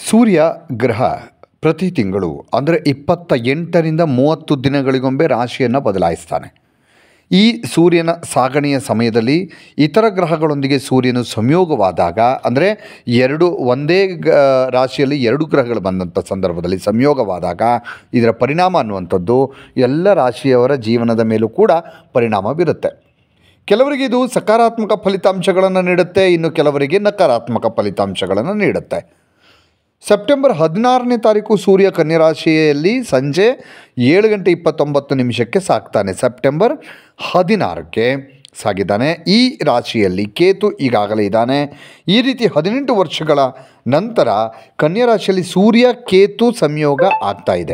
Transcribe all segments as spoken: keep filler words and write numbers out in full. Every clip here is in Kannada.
ಸೂರ್ಯ ಗ್ರಹ ಪ್ರತಿ ತಿಂಗಳು ಅಂದರೆ ಇಪ್ಪತ್ತ ಎಂಟರಿಂದ ಮೂವತ್ತು ದಿನಗಳಿಗೊಮ್ಮೆ ರಾಶಿಯನ್ನು ಬದಲಾಯಿಸ್ತಾನೆ. ಈ ಸೂರ್ಯನ ಸಾಗಣೆಯ ಸಮಯದಲ್ಲಿ ಇತರ ಗ್ರಹಗಳೊಂದಿಗೆ ಸೂರ್ಯನು ಸಂಯೋಗವಾದಾಗ, ಅಂದರೆ ಎರಡು ಒಂದೇ ಗ ರಾಶಿಯಲ್ಲಿ ಎರಡು ಗ್ರಹಗಳು ಬಂದಂಥ ಸಂದರ್ಭದಲ್ಲಿ ಸಂಯೋಗವಾದಾಗ ಇದರ ಪರಿಣಾಮ ಅನ್ನುವಂಥದ್ದು ಎಲ್ಲ ರಾಶಿಯವರ ಜೀವನದ ಮೇಲೂ ಕೂಡ ಪರಿಣಾಮ ಬೀರುತ್ತೆ. ಕೆಲವರಿಗೆ ಇದು ಸಕಾರಾತ್ಮಕ ಫಲಿತಾಂಶಗಳನ್ನು ನೀಡುತ್ತೆ, ಇನ್ನು ಕೆಲವರಿಗೆ ನಕಾರಾತ್ಮಕ ಫಲಿತಾಂಶಗಳನ್ನು ನೀಡುತ್ತೆ. ಸೆಪ್ಟೆಂಬರ್ ಹದಿನಾರನೇ ತಾರೀಕು ಸೂರ್ಯ ಕನ್ಯಾ ರಾಶಿಯಲ್ಲಿ ಸಂಜೆ ಏಳು ಗಂಟೆ ಇಪ್ಪತ್ತೊಂಬತ್ತು ನಿಮಿಷಕ್ಕೆ ಸಾಗ್ತಾನೆ. ಸೆಪ್ಟೆಂಬರ್ ಹದಿನಾರಕ್ಕೆ ಸಾಗಿದ್ದಾನೆ. ಈ ರಾಶಿಯಲ್ಲಿ ಕೇತು ಈಗಾಗಲೇ ಇದ್ದಾನೆ. ಈ ರೀತಿ ಹದಿನೆಂಟು ವರ್ಷಗಳ ನಂತರ ಕನ್ಯಾ ರಾಶಿಯಲ್ಲಿ ಸೂರ್ಯ ಕೇತು ಸಂಯೋಗ ಆಗ್ತಾ ಇದೆ.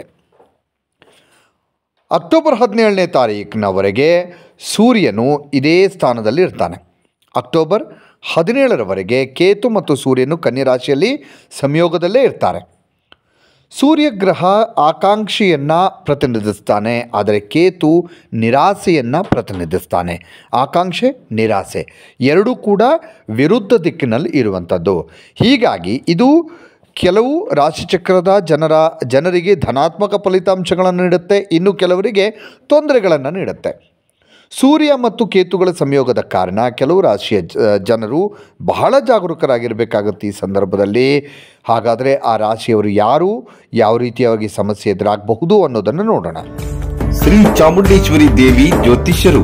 ಅಕ್ಟೋಬರ್ ಹದಿನೇಳನೇ ತಾರೀಕಿನವರೆಗೆ ಸೂರ್ಯನು ಇದೇ ಸ್ಥಾನದಲ್ಲಿ ಇರ್ತಾನೆ. ಅಕ್ಟೋಬರ್ ಹದಿನೇಳರವರೆಗೆ ಕೇತು ಮತ್ತು ಸೂರ್ಯನು ಕನ್ಯಾ ರಾಶಿಯಲ್ಲಿ ಸಂಯೋಗದಲ್ಲೇ ಇರ್ತಾರೆ. ಸೂರ್ಯ ಗ್ರಹ ಆಕಾಂಕ್ಷೆಯನ್ನು ಪ್ರತಿನಿಧಿಸ್ತಾನೆ, ಆದರೆ ಕೇತು ನಿರಾಸೆಯನ್ನು ಪ್ರತಿನಿಧಿಸ್ತಾನೆ. ಆಕಾಂಕ್ಷೆ, ನಿರಾಸೆ ಎರಡೂ ಕೂಡ ವಿರುದ್ಧ ದಿಕ್ಕಿನಲ್ಲಿ ಇರುವಂಥದ್ದು. ಹೀಗಾಗಿ ಇದು ಕೆಲವು ರಾಶಿಚಕ್ರದ ಜನರ ಜನರಿಗೆ ಧನಾತ್ಮಕ ಫಲಿತಾಂಶಗಳನ್ನು ನೀಡುತ್ತೆ, ಇನ್ನು ಕೆಲವರಿಗೆ ತೊಂದರೆಗಳನ್ನು ನೀಡುತ್ತೆ. ಸೂರ್ಯ ಮತ್ತು ಕೇತುಗಳ ಸಂಯೋಗದ ಕಾರಣ ಕೆಲವು ರಾಶಿಯ ಜನರು ಬಹಳ ಜಾಗರೂಕರಾಗಿರಬೇಕಾಗುತ್ತೆ ಈ ಸಂದರ್ಭದಲ್ಲಿ. ಹಾಗಾದರೆ ಆ ರಾಶಿಯವರು ಯಾರು, ಯಾವ ರೀತಿಯಾಗಿ ಸಮಸ್ಯೆ ಎದುರಾಗಬಹುದು ಅನ್ನೋದನ್ನು ನೋಡೋಣ. ಶ್ರೀ ಚಾಮುಂಡೇಶ್ವರಿ ದೇವಿ ಜ್ಯೋತಿಷ್ಯರು.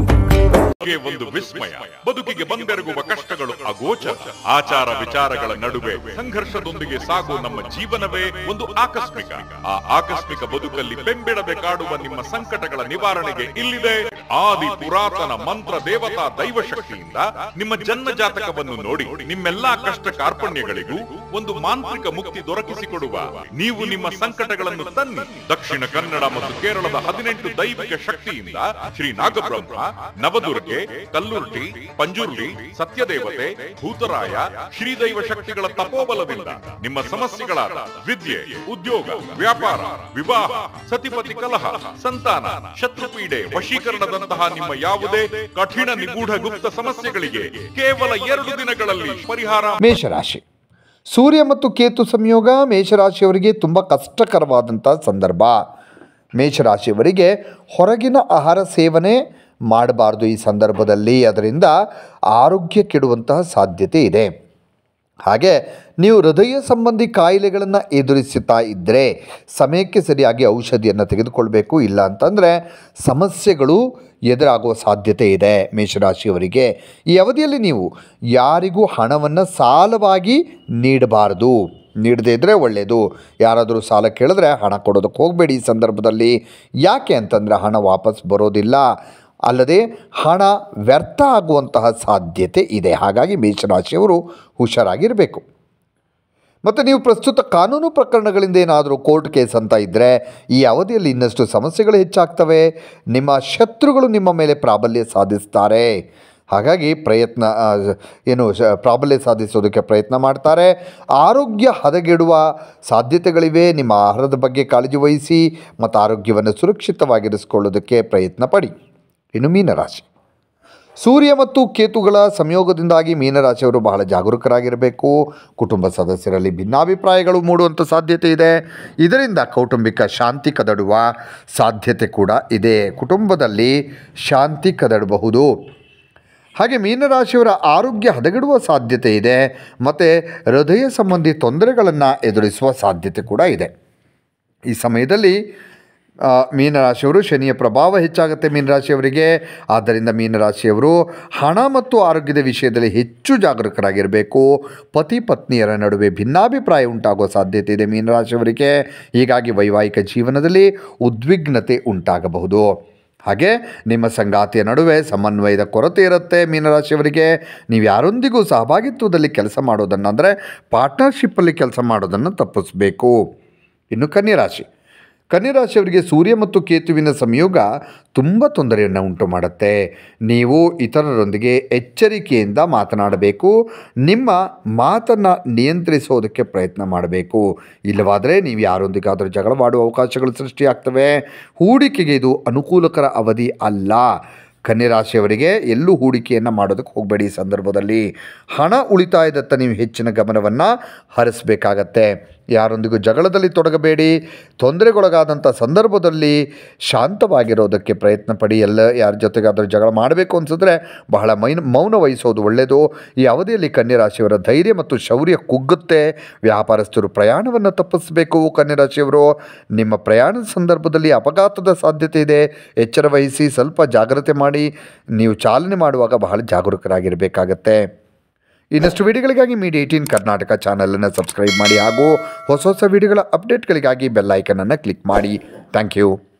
ಒಂದು ವಿಸ್ಮಯ, ಬದುಕಿಗೆ ಬಂದೆರಗುವ ಕಷ್ಟಗಳು ಅಗೋಚರ, ಆಚಾರ ವಿಚಾರಗಳ ನಡುವೆ ಸಂಘರ್ಷದೊಂದಿಗೆ ಸಾಗುವ ನಮ್ಮ ಜೀವನವೇ ಒಂದು ಆಕಸ್ಮಿಕ. ಆ ಆಕಸ್ಮಿಕ ಬದುಕಲ್ಲಿ ಬೆಂಬಿಡದೆ ಕಾಡುವ ನಿಮ್ಮ ಸಂಕಟಗಳ ನಿವಾರಣೆಗೆ ಇಲ್ಲಿದೆ ಆದಿ ಪುರಾತನ ಮಂತ್ರ ದೇವತಾ ದೈವ ಶಕ್ತಿಯಿಂದ ನಿಮ್ಮ ಜನ್ಮ ಜಾತಕವನ್ನು ನೋಡಿ ನಿಮ್ಮೆಲ್ಲಾ ಕಷ್ಟ ಕಾರ್ಪಣ್ಯಗಳಿಗೂ ಒಂದು ಮಾಂತ್ರಿಕ ಮುಕ್ತಿ ದೊರಕಿಸಿಕೊಡುವ ನೀವು ನಿಮ್ಮ ಸಂಕಟಗಳನ್ನು ತನ್ನಿ. ದಕ್ಷಿಣ ಕನ್ನಡ ಮತ್ತು ಕೇರಳದ ಹದಿನೆಂಟು ದೈವಿಕ ಶಕ್ತಿಯಿಂದ ಶ್ರೀ ನಾಗಬ್ರಹ್ಮ, ನವದುರ್ಗೆ, ಕಲ್ಲುರ್ಟಿ, ಪಂಜುರ್ಲಿ, ಸತ್ಯದೇವತೆ, ಭೂತರಾಯ, ಶ್ರೀದೈವ ಶಕ್ತಿಗಳ ತಪೋಬಲದಿಂದ ನಿಮ್ಮ ಸಮಸ್ಯೆಗಳಾದ ವಿದ್ಯೆ, ಉದ್ಯೋಗ, ವ್ಯಾಪಾರ, ವಿವಾಹ, ಸತಿಪತಿ ಕಲಹ, ಸಂತಾನ, ಶತ್ರುಪೀಡೆ, ವಶೀಕರಣದಂತಹ ನಿಮ್ಮ ಯಾವುದೇ ಕಠಿಣ ನಿಗೂಢ ಗುಪ್ತ ಸಮಸ್ಯೆಗಳಿಗೆ ಕೇವಲ ಎರಡು ದಿನಗಳಲ್ಲಿ ಪರಿಹಾರ. ಮೇಷರಾಶಿ. ಸೂರ್ಯ ಮತ್ತು ಕೇತು ಸಂಯೋಗ ಮೇಷರಾಶಿಯವರಿಗೆ ತುಂಬ ಕಷ್ಟಕರವಾದಂಥ ಸಂದರ್ಭ. ಮೇಷರಾಶಿಯವರಿಗೆ ಹೊರಗಿನ ಆಹಾರ ಸೇವನೆ ಮಾಡಬಾರ್ದು ಈ ಸಂದರ್ಭದಲ್ಲಿ, ಅದರಿಂದ ಆರೋಗ್ಯ ಕೆಡುವಂತಹ ಸಾಧ್ಯತೆ ಇದೆ. ಹಾಗೆ ನೀವು ಹೃದಯ ಸಂಬಂಧಿ ಕಾಯಿಲೆಗಳನ್ನು ಎದುರಿಸುತ್ತಾ ಇದ್ದರೆ ಸಮಯಕ್ಕೆ ಸರಿಯಾಗಿ ಔಷಧಿಯನ್ನು ತೆಗೆದುಕೊಳ್ಬೇಕು, ಇಲ್ಲ ಅಂತಂದರೆ ಸಮಸ್ಯೆಗಳು ಎದುರಾಗುವ ಸಾಧ್ಯತೆ ಇದೆ ಮೇಷರಾಶಿಯವರಿಗೆ. ಈ ಅವಧಿಯಲ್ಲಿ ನೀವು ಯಾರಿಗೂ ಹಣವನ್ನು ಸಾಲವಾಗಿ ನೀಡಬಾರದು, ನೀಡದೇ ಇದ್ದರೆ ಒಳ್ಳೆಯದು. ಯಾರಾದರೂ ಸಾಲ ಕೇಳಿದ್ರೆ ಹಣ ಕೊಡೋದಕ್ಕೆ ಹೋಗಬೇಡಿ ಈ ಸಂದರ್ಭದಲ್ಲಿ. ಯಾಕೆ ಅಂತಂದರೆ ಹಣ ವಾಪಸ್ ಬರೋದಿಲ್ಲ, ಅಲ್ಲದೆ ಹಣ ವ್ಯರ್ಥ ಆಗುವಂತಹ ಸಾಧ್ಯತೆ ಇದೆ. ಹಾಗಾಗಿ ಮೇಷರಾಶಿಯವರು ಹುಷಾರಾಗಿರಬೇಕು. ಮತ್ತು ನೀವು ಪ್ರಸ್ತುತ ಕಾನೂನು ಪ್ರಕರಣಗಳಿಂದ ಏನಾದರೂ ಕೋರ್ಟ್ ಕೇಸ್ ಅಂತ ಇದ್ದರೆ ಈ ಅವಧಿಯಲ್ಲಿ ಇನ್ನಷ್ಟು ಸಮಸ್ಯೆಗಳು ಹೆಚ್ಚಾಗ್ತವೆ. ನಿಮ್ಮ ಶತ್ರುಗಳು ನಿಮ್ಮ ಮೇಲೆ ಪ್ರಾಬಲ್ಯ ಸಾಧಿಸ್ತಾರೆ. ಹಾಗಾಗಿ ಪ್ರಯತ್ನ ಏನು ಪ್ರಾಬಲ್ಯ ಸಾಧಿಸೋದಕ್ಕೆ ಪ್ರಯತ್ನ ಮಾಡ್ತಾರೆ. ಆರೋಗ್ಯ ಹದಗೆಡುವ ಸಾಧ್ಯತೆಗಳಿವೆ. ನಿಮ್ಮ ಆಹಾರದ ಬಗ್ಗೆ ಕಾಳಜಿ ವಹಿಸಿ ಮತ್ತು ಆರೋಗ್ಯವನ್ನು ಸುರಕ್ಷಿತವಾಗಿರಿಸಿಕೊಳ್ಳೋದಕ್ಕೆ ಪ್ರಯತ್ನ ಪಡಿ. ಇನ್ನು ಮೀನರಾಶಿ. ಸೂರ್ಯ ಮತ್ತು ಕೇತುಗಳ ಸಂಯೋಗದಿಂದಾಗಿ ಮೀನರಾಶಿಯವರು ಬಹಳ ಜಾಗರೂಕರಾಗಿರಬೇಕು. ಕುಟುಂಬ ಸದಸ್ಯರಲ್ಲಿ ಭಿನ್ನಾಭಿಪ್ರಾಯಗಳು ಮೂಡುವಂಥ ಸಾಧ್ಯತೆ ಇದೆ. ಇದರಿಂದ ಕೌಟುಂಬಿಕ ಶಾಂತಿ ಕದಡುವ ಸಾಧ್ಯತೆ ಕೂಡ ಇದೆ. ಕುಟುಂಬದಲ್ಲಿ ಶಾಂತಿ ಕದಡಬಹುದು. ಹಾಗೆ ಮೀನರಾಶಿಯವರ ಆರೋಗ್ಯ ಹದಗೆಡುವ ಸಾಧ್ಯತೆ ಇದೆ ಮತ್ತು ಹೃದಯ ಸಂಬಂಧಿ ತೊಂದರೆಗಳನ್ನು ಎದುರಿಸುವ ಸಾಧ್ಯತೆ ಕೂಡ ಇದೆ. ಈ ಸಮಯದಲ್ಲಿ ಮೀನರಾಶಿಯವರು ಶನಿಯ ಪ್ರಭಾವ ಹೆಚ್ಚಾಗುತ್ತೆ ಮೀನರಾಶಿಯವರಿಗೆ. ಆದ್ದರಿಂದ ಮೀನರಾಶಿಯವರು ಹಣ ಮತ್ತು ಆರೋಗ್ಯದ ವಿಷಯದಲ್ಲಿ ಹೆಚ್ಚು ಜಾಗರೂಕರಾಗಿರಬೇಕು. ಪತಿ ಪತ್ನಿಯರ ನಡುವೆ ಭಿನ್ನಾಭಿಪ್ರಾಯ ಉಂಟಾಗುವ ಸಾಧ್ಯತೆ ಇದೆ ಮೀನರಾಶಿಯವರಿಗೆ. ಹೀಗಾಗಿ ವೈವಾಹಿಕ ಜೀವನದಲ್ಲಿ ಉದ್ವಿಗ್ನತೆ ಉಂಟಾಗಬಹುದು. ಹಾಗೆ ನಿಮ್ಮ ಸಂಗಾತಿಯ ನಡುವೆ ಸಮನ್ವಯದ ಕೊರತೆ ಇರುತ್ತೆ ಮೀನರಾಶಿಯವರಿಗೆ. ನೀವು ಯಾರೊಂದಿಗೂ ಸಹಭಾಗಿತ್ವದಲ್ಲಿ ಕೆಲಸ ಮಾಡೋದನ್ನು, ಅಂದರೆ ಪಾರ್ಟ್ನರ್ಶಿಪ್ಪಲ್ಲಿ ಕೆಲಸ ಮಾಡೋದನ್ನು ತಪ್ಪಿಸಬೇಕು. ಇನ್ನು ಕನ್ಯಾ ರಾಶಿ. ಕನ್ಯಾ ರಾಶಿಯವರಿಗೆ ಸೂರ್ಯ ಮತ್ತು ಕೇತುವಿನ ಸಂಯೋಗ ತುಂಬ ತೊಂದರೆಯನ್ನು ಉಂಟು ಮಾಡುತ್ತೆ. ನೀವು ಇತರರೊಂದಿಗೆ ಎಚ್ಚರಿಕೆಯಿಂದ ಮಾತನಾಡಬೇಕು. ನಿಮ್ಮ ಮಾತನ್ನು ನಿಯಂತ್ರಿಸೋದಕ್ಕೆ ಪ್ರಯತ್ನ ಮಾಡಬೇಕು. ಇಲ್ಲವಾದರೆ ನೀವು ಯಾರೊಂದಿಗಾದರೂ ಜಗಳವಾಡುವ ಅವಕಾಶಗಳು ಸೃಷ್ಟಿಯಾಗ್ತವೆ. ಹೂಡಿಕೆಗೆ ಇದು ಅನುಕೂಲಕರ ಅವಧಿ ಅಲ್ಲ. ಕನ್ಯಾ ರಾಶಿಯವರಿಗೆ ಎಲ್ಲೂ ಹೂಡಿಕೆಯನ್ನು ಮಾಡೋದಕ್ಕೆ ಹೋಗಬೇಡಿ. ಈ ಸಂದರ್ಭದಲ್ಲಿ ಹಣ ಉಳಿತಾಯದತ್ತ ನೀವು ಹೆಚ್ಚಿನ ಗಮನವನ್ನು ಹರಿಸಬೇಕಾಗತ್ತೆ. ಯಾರೊಂದಿಗೂ ಜಗಳದಲ್ಲಿ ತೊಡಗಬೇಡಿ. ತೊಂದರೆಗೊಳಗಾದಂಥ ಸಂದರ್ಭದಲ್ಲಿ ಶಾಂತವಾಗಿರೋದಕ್ಕೆ ಪ್ರಯತ್ನ ಪಡಿ. ಎಲ್ಲ ಯಾರ ಜೊತೆಗಾದರೂ ಜಗಳ ಮಾಡಬೇಕು ಅನಿಸಿದ್ರೆ ಬಹಳ ಮೈನ್ ಮೌನ ವಹಿಸೋದು ಒಳ್ಳೆಯದು. ಈ ಅವಧಿಯಲ್ಲಿ ಕನ್ಯಾ ರಾಶಿಯವರ ಧೈರ್ಯ ಮತ್ತು ಶೌರ್ಯ ಕುಗ್ಗುತ್ತೆ. ವ್ಯಾಪಾರಸ್ಥರು ಪ್ರಯಾಣವನ್ನು ತಪ್ಪಿಸಬೇಕು. ಕನ್ಯಾ ರಾಶಿಯವರು ನಿಮ್ಮ ಪ್ರಯಾಣದ ಸಂದರ್ಭದಲ್ಲಿ ಅಪಘಾತದ ಸಾಧ್ಯತೆ ಇದೆ. ಎಚ್ಚರ ವಹಿಸಿ, ಸ್ವಲ್ಪ ಜಾಗ್ರತೆ ಮಾಡಿ. ನೀವು ಚಾಲನೆ ಮಾಡುವಾಗ ಬಹಳ ಜಾಗರೂಕರಾಗಿರಬೇಕಾಗತ್ತೆ. ಇನ್ನಷ್ಟು ವಿಡಿಯೋಗಳಿಗಾಗಿ ಮೀಡಿಯಾ ಏಟೀನ್ ಕರ್ನಾಟಕ ಚಾನಲನ್ನು ಸಬ್ಸ್ಕ್ರೈಬ್ ಮಾಡಿ ಹಾಗೂ ಹೊಸ ಹೊಸ ವಿಡಿಯೋಗಳ ಅಪ್ಡೇಟ್ಗಳಿಗಾಗಿ ಬೆಲ್ ಐಕನನ್ನು ಕ್ಲಿಕ್ ಮಾಡಿ. Thank you.